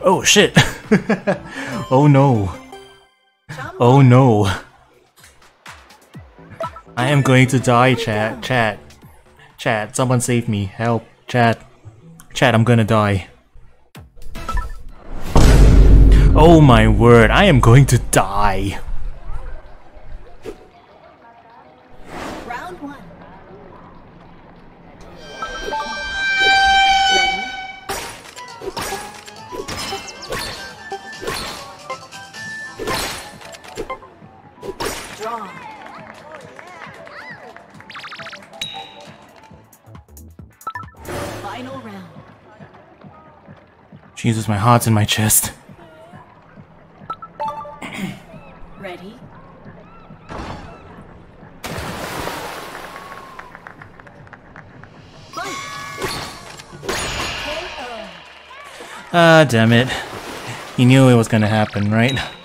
Oh shit! Oh no! Oh no! I am going to die, chat. Someone save me. Help, chat. I'm gonna die. Oh my word, I am going to die. Round one. Draw. Final round. Jesus, my heart's in my chest. Ready? Fight! KO. Ah, damn it. You knew it was gonna happen, right?